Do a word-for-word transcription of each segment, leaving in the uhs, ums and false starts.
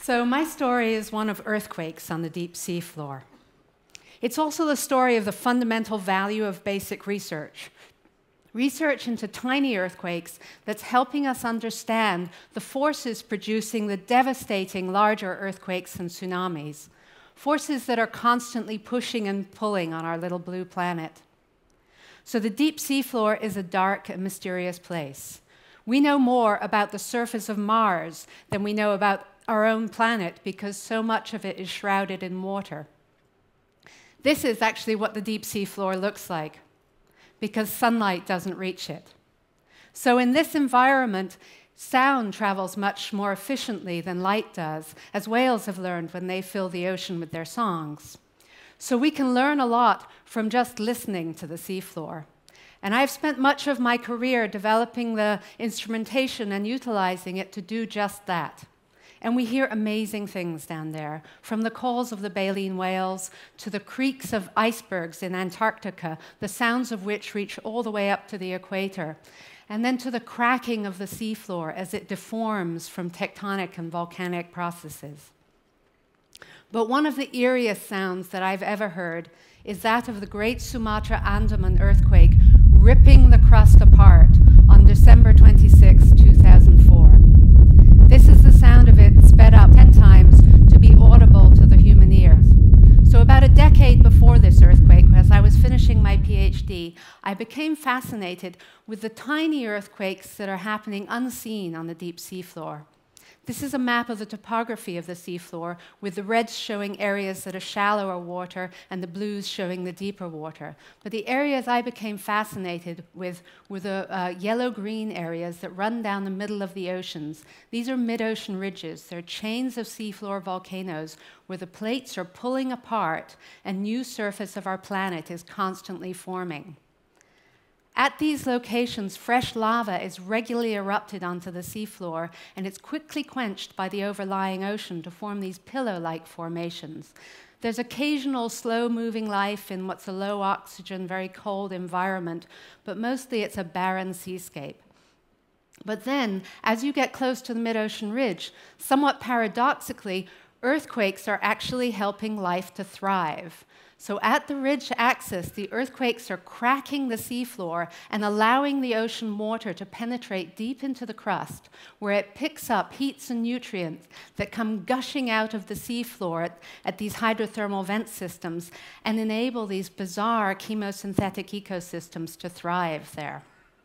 So my story is one of earthquakes on the deep sea floor. It's also the story of the fundamental value of basic research. Research into tiny earthquakes that's helping us understand the forces producing the devastating larger earthquakes and tsunamis, forces that are constantly pushing and pulling on our little blue planet. So the deep sea floor is a dark and mysterious place. We know more about the surface of Mars than we know about our own planet because so much of it is shrouded in water. This is actually what the deep sea floor looks like, because sunlight doesn't reach it. So in this environment, sound travels much more efficiently than light does, as whales have learned when they fill the ocean with their songs. So we can learn a lot from just listening to the seafloor. And I've spent much of my career developing the instrumentation and utilizing it to do just that. And we hear amazing things down there, from the calls of the baleen whales to the creaks of icebergs in Antarctica, the sounds of which reach all the way up to the equator, and then to the cracking of the seafloor as it deforms from tectonic and volcanic processes. But one of the eeriest sounds that I've ever heard is that of the great Sumatra Andaman earthquake ripping the crust apart on December twenty-sixth, two thousand four. This is the sound of it sped up ten times to be audible to the human ear. So about a decade before this earthquake, as I was finishing my PhD, I became fascinated with the tiny earthquakes that are happening unseen on the deep seafloor. This is a map of the topography of the seafloor, with the reds showing areas that are shallower water and the blues showing the deeper water. But the areas I became fascinated with were the uh, yellow-green areas that run down the middle of the oceans. These are mid-ocean ridges. They're chains of seafloor volcanoes where the plates are pulling apart and new surface of our planet is constantly forming. At these locations, fresh lava is regularly erupted onto the seafloor, and it's quickly quenched by the overlying ocean to form these pillow-like formations. There's occasional slow-moving life in what's a low-oxygen, very cold environment, but mostly it's a barren seascape. But then, as you get close to the mid-ocean ridge, somewhat paradoxically, earthquakes are actually helping life to thrive. So at the ridge axis, the earthquakes are cracking the seafloor and allowing the ocean water to penetrate deep into the crust, where it picks up heats and nutrients that come gushing out of the seafloor at, at these hydrothermal vent systems and enable these bizarre chemosynthetic ecosystems to thrive there.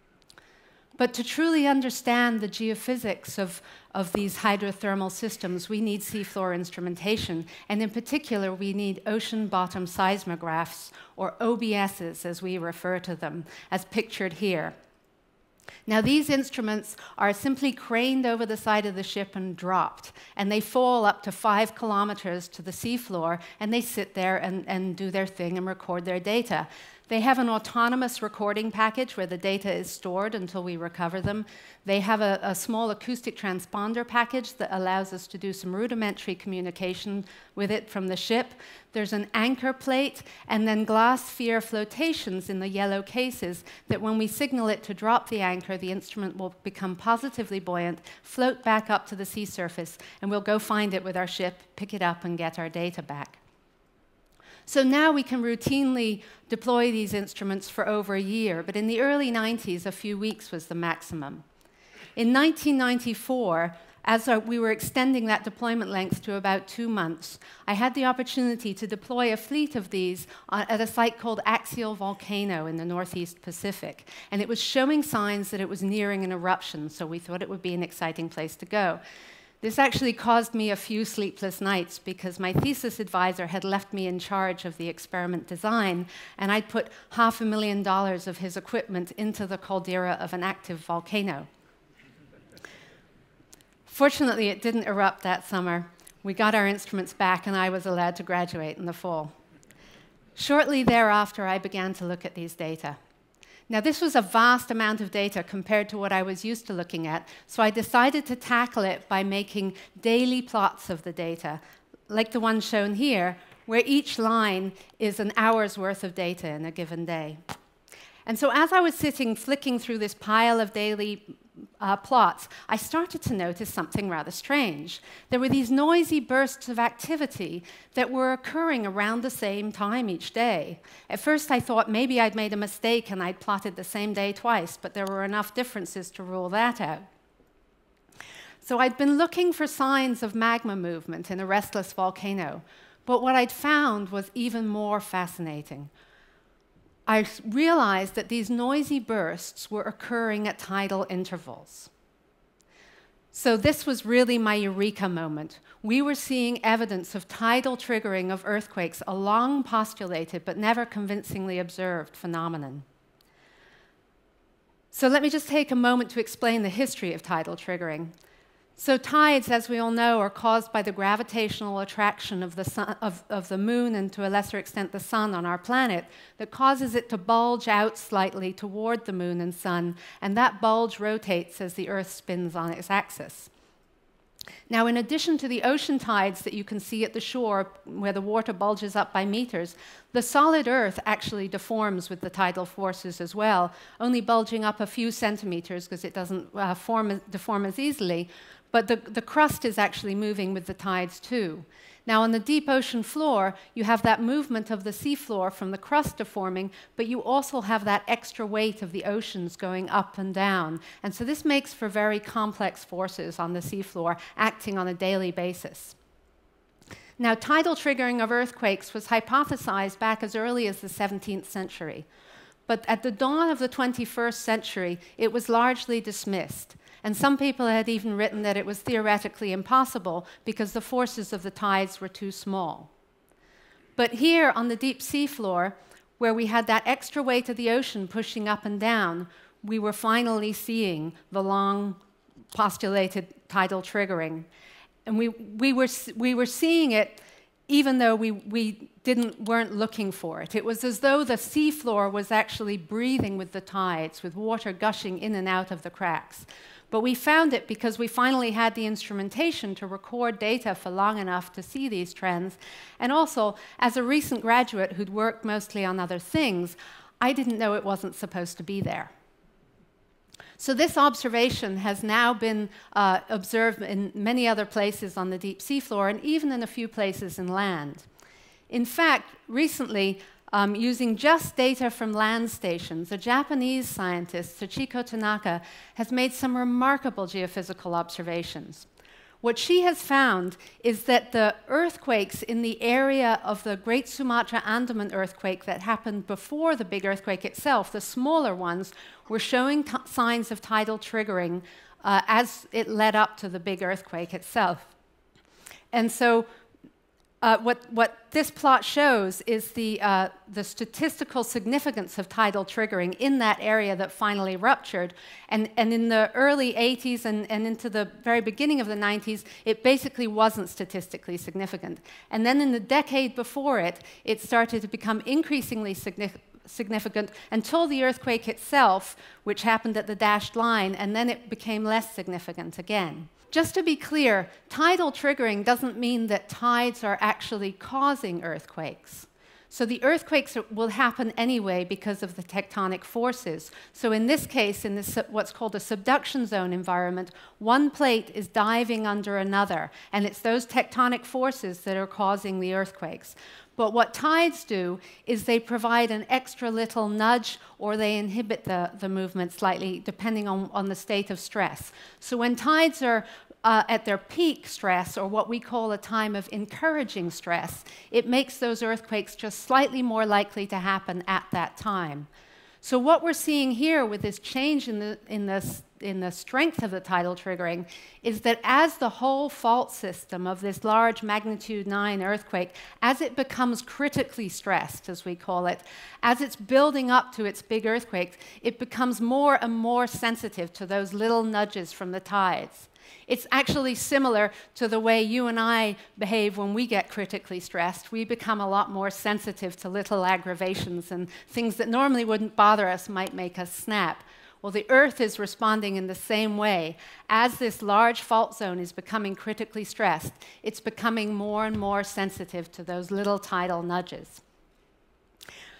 But to truly understand the geophysics of, of these hydrothermal systems, we need seafloor instrumentation, and in particular, we need ocean bottom seismographs, or O B Ss as we refer to them, as pictured here. Now, these instruments are simply craned over the side of the ship and dropped, and they fall up to five kilometers to the seafloor, and they sit there and, and do their thing and record their data. They have an autonomous recording package where the data is stored until we recover them. They have a, a small acoustic transponder package that allows us to do some rudimentary communication with it from the ship. There's an anchor plate and then glass sphere flotations in the yellow cases that when we signal it to drop the anchor, the instrument will become positively buoyant, float back up to the sea surface, and we'll go find it with our ship, pick it up, and get our data back. So now we can routinely deploy these instruments for over a year, but in the early nineties, a few weeks was the maximum. In nineteen ninety-four, as we were extending that deployment length to about two months, I had the opportunity to deploy a fleet of these at a site called Axial Volcano in the Northeast Pacific, and it was showing signs that it was nearing an eruption, so we thought it would be an exciting place to go. This actually caused me a few sleepless nights because my thesis advisor had left me in charge of the experiment design, and I'd put half a million dollars of his equipment into the caldera of an active volcano. Fortunately, it didn't erupt that summer. We got our instruments back, and I was allowed to graduate in the fall. Shortly thereafter, I began to look at these data. Now, this was a vast amount of data compared to what I was used to looking at, so I decided to tackle it by making daily plots of the data, like the one shown here, where each line is an hour's worth of data in a given day. And so as I was sitting, flicking through this pile of daily uh, plots, I started to notice something rather strange. There were these noisy bursts of activity that were occurring around the same time each day. At first, I thought maybe I'd made a mistake and I'd plotted the same day twice, but there were enough differences to rule that out. So I'd been looking for signs of magma movement in a restless volcano, but what I'd found was even more fascinating. I realized that these noisy bursts were occurring at tidal intervals. So this was really my eureka moment. We were seeing evidence of tidal triggering of earthquakes, a long postulated but never convincingly observed phenomenon. So let me just take a moment to explain the history of tidal triggering. So tides, as we all know, are caused by the gravitational attraction of the, sun, of, of the moon and to a lesser extent the sun on our planet that causes it to bulge out slightly toward the moon and sun, and that bulge rotates as the Earth spins on its axis. Now, in addition to the ocean tides that you can see at the shore where the water bulges up by meters, the solid Earth actually deforms with the tidal forces as well, only bulging up a few centimeters because it doesn't uh, form, deform as easily. But the, the crust is actually moving with the tides too. Now, on the deep ocean floor, you have that movement of the seafloor from the crust deforming, but you also have that extra weight of the oceans going up and down. And so this makes for very complex forces on the seafloor acting on a daily basis. Now, tidal triggering of earthquakes was hypothesized back as early as the seventeenth century. But at the dawn of the twenty-first century, it was largely dismissed. And some people had even written that it was theoretically impossible because the forces of the tides were too small. But here on the deep seafloor, where we had that extra weight of the ocean pushing up and down, we were finally seeing the long postulated tidal triggering. And we, we, were, we were seeing it even though we, we didn't, weren't looking for it. It was as though the seafloor was actually breathing with the tides, with water gushing in and out of the cracks. But we found it because we finally had the instrumentation to record data for long enough to see these trends. And also, as a recent graduate who'd worked mostly on other things, I didn't know it wasn't supposed to be there. So this observation has now been uh, observed in many other places on the deep seafloor and even in a few places inland. In fact, recently, Um, using just data from land stations, a Japanese scientist, Sachiko Tanaka, has made some remarkable geophysical observations. What she has found is that the earthquakes in the area of the Great Sumatra Andaman earthquake that happened before the big earthquake itself, the smaller ones, were showing signs of tidal triggering uh, as it led up to the big earthquake itself. And so Uh, what, what this plot shows is the, uh, the statistical significance of tidal triggering in that area that finally ruptured. And, and in the early eighties and, and into the very beginning of the nineties, it basically wasn't statistically significant. And then in the decade before it, it started to become increasingly significant. significant until the earthquake itself, which happened at the dashed line, and then it became less significant again. Just to be clear, tidal triggering doesn't mean that tides are actually causing earthquakes. So the earthquakes will happen anyway because of the tectonic forces. So in this case, in this, what's called a subduction zone environment, one plate is diving under another, and it's those tectonic forces that are causing the earthquakes. But what tides do is they provide an extra little nudge, or they inhibit the, the movement slightly, depending on, on the state of stress. So when tides are uh, at their peak stress, or what we call a time of encouraging stress, it makes those earthquakes just slightly more likely to happen at that time. So what we're seeing here with this change in the, in the, in the strength of the tidal triggering is that as the whole fault system of this large magnitude nine earthquake, as it becomes critically stressed, as we call it, as it's building up to its big earthquake, it becomes more and more sensitive to those little nudges from the tides. It's actually similar to the way you and I behave when we get critically stressed. We become a lot more sensitive to little aggravations, and things that normally wouldn't bother us might make us snap. Well, the Earth is responding in the same way. As this large fault zone is becoming critically stressed, it's becoming more and more sensitive to those little tidal nudges.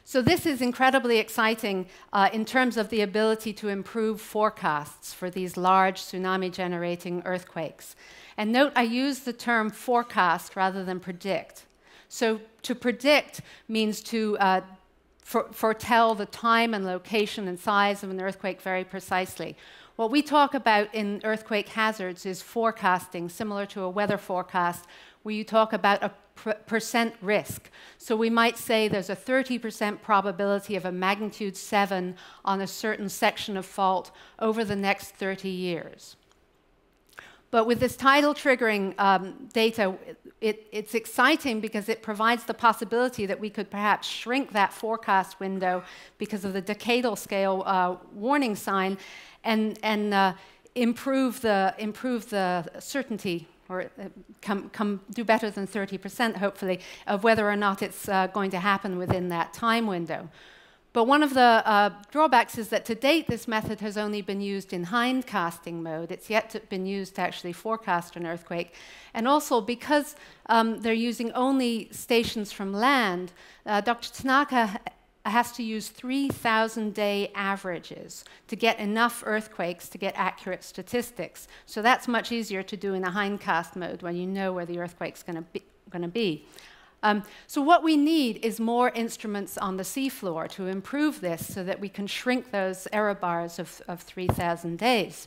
So this is incredibly exciting uh, in terms of the ability to improve forecasts for these large tsunami-generating earthquakes. And note, I use the term forecast rather than predict. So to predict means to uh, for, foretell the time and location and size of an earthquake very precisely. What we talk about in earthquake hazards is forecasting, similar to a weather forecast, where you talk about a percent risk. So we might say there's a thirty percent probability of a magnitude seven on a certain section of fault over the next thirty years. But with this tidal triggering um, data, it, it's exciting because it provides the possibility that we could perhaps shrink that forecast window because of the decadal scale uh, warning sign and, and uh, improve, the, improve the certainty, or come, come do better than thirty percent, hopefully, of whether or not it's uh, going to happen within that time window. But one of the uh, drawbacks is that to date, this method has only been used in hindcasting mode. It's yet to been used to actually forecast an earthquake. And also, because um, they're using only stations from land, uh, Doctor Tanaka has to use three thousand day averages to get enough earthquakes to get accurate statistics. So that's much easier to do in a hindcast mode when you know where the earthquake's going to be. Gonna be. Um, so what we need is more instruments on the seafloor to improve this so that we can shrink those error bars of, of three thousand days.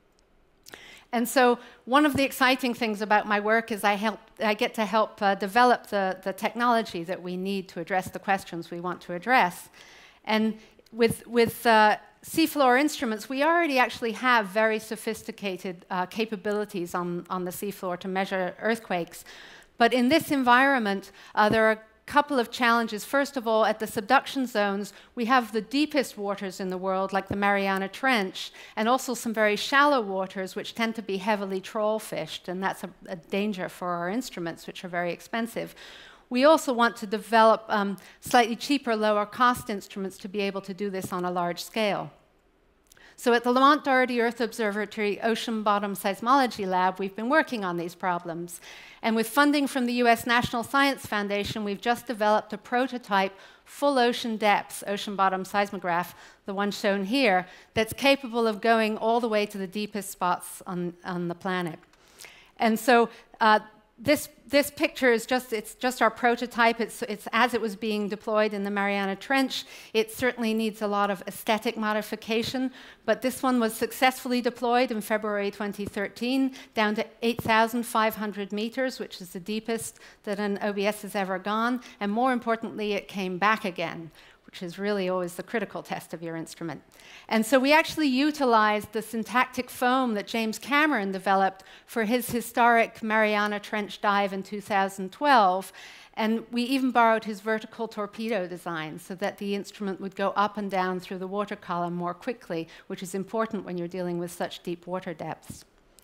And so one of the exciting things about my work is I, help, I get to help uh, develop the, the technology that we need to address the questions we want to address. And with, with uh, seafloor instruments, we already actually have very sophisticated uh, capabilities on, on the seafloor to measure earthquakes. But in this environment, uh, there are a couple of challenges. First of all, at the subduction zones, we have the deepest waters in the world, like the Mariana Trench, and also some very shallow waters, which tend to be heavily trawl fished, and that's a, a danger for our instruments, which are very expensive. We also want to develop um, slightly cheaper, lower cost instruments to be able to do this on a large scale. So at the Lamont Doherty Earth Observatory Ocean Bottom Seismology Lab, we've been working on these problems. And with funding from the U S National Science Foundation, we've just developed a prototype full ocean depths ocean bottom seismograph, the one shown here, that's capable of going all the way to the deepest spots on, on the planet. And so uh, This, this picture is just, it's just our prototype. It's, it's as it was being deployed in the Mariana Trench. It certainly needs a lot of aesthetic modification, but this one was successfully deployed in February twenty thirteen, down to eight thousand five hundred meters, which is the deepest that an O B S has ever gone, and more importantly, it came back again, which is really always the critical test of your instrument. And so we actually utilized the syntactic foam that James Cameron developed for his historic Mariana Trench dive in two thousand twelve, and we even borrowed his vertical torpedo design so that the instrument would go up and down through the water column more quickly, which is important when you're dealing with such deep water depths.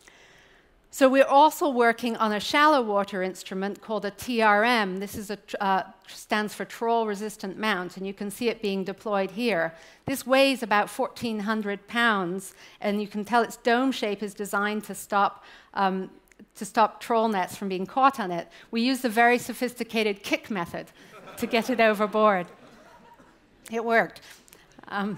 So we're also working on a shallow water instrument called a T R M. This is a, uh, stands for Trawl Resistant Mount, and you can see it being deployed here. This weighs about fourteen hundred pounds, and you can tell its dome shape is designed to stop, um, to stop trawl nets from being caught on it. We used a very sophisticated kick method to get it overboard. It worked. Um,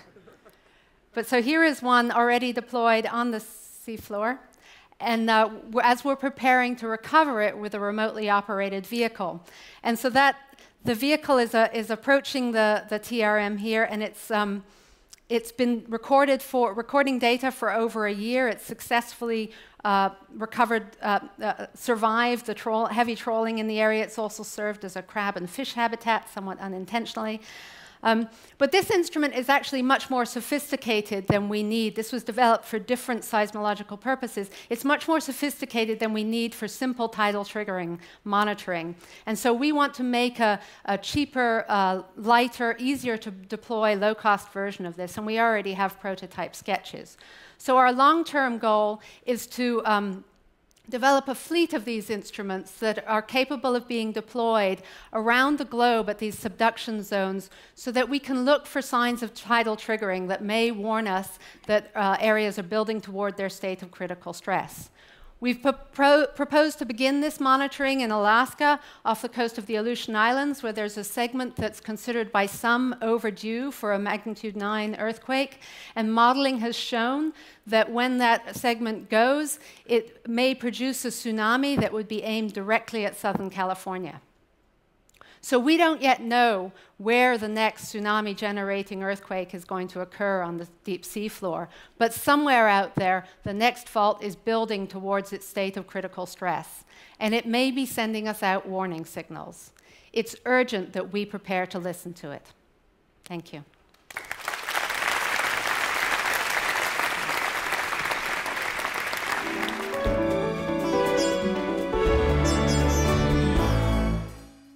but so here is one already deployed on the seafloor. And uh, as we're preparing to recover it with a remotely operated vehicle. And so that the vehicle is, a, is approaching the, the T R M here, and it's, um, it's been recorded for, recording data for over a year. It's successfully uh, recovered, uh, uh, survived the trawl, heavy trawling in the area. It's also served as a crab and fish habitat, somewhat unintentionally. Um, but this instrument is actually much more sophisticated than we need. This was developed for different seismological purposes. It's much more sophisticated than we need for simple tidal triggering monitoring. And so we want to make a, a cheaper, uh, lighter, easier to deploy, low-cost version of this, and we already have prototype sketches. So our long-term goal is to um, develop a fleet of these instruments that are capable of being deployed around the globe at these subduction zones so that we can look for signs of tidal triggering that may warn us that uh, areas are building toward their state of critical stress. We've pro proposed to begin this monitoring in Alaska off the coast of the Aleutian Islands, where there's a segment that's considered by some overdue for a magnitude nine earthquake. And modeling has shown that when that segment goes, it may produce a tsunami that would be aimed directly at Southern California. So we don't yet know where the next tsunami-generating earthquake is going to occur on the deep seafloor, but somewhere out there, the next fault is building towards its state of critical stress, and it may be sending us out warning signals. It's urgent that we prepare to listen to it. Thank you.